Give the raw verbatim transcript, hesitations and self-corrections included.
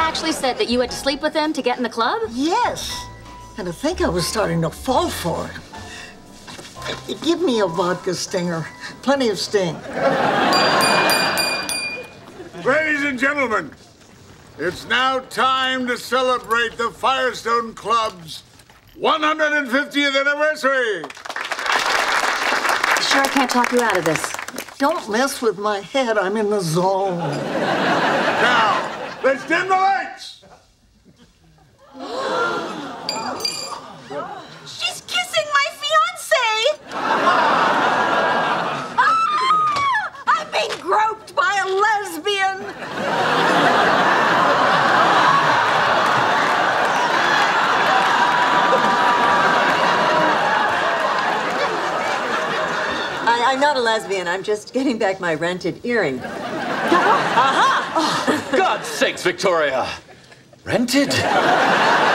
actually said that you had to sleep with him to get in the club? Yes. And I think I was starting to fall for it. Give me a vodka stinger. Plenty of sting. Ladies and gentlemen, it's now time to celebrate the Firestone Club's one hundred fiftieth anniversary. Sure, I can't talk you out of this. Don't mess with my head. I'm in the zone. Now, let's dim the lights. She's kissing my fiancé. Ah! I'm being groped by a lesbian. I, I'm not a lesbian. I'm just getting back my rented earring. Aha! Oh, for God's sakes, Victoria. Rented?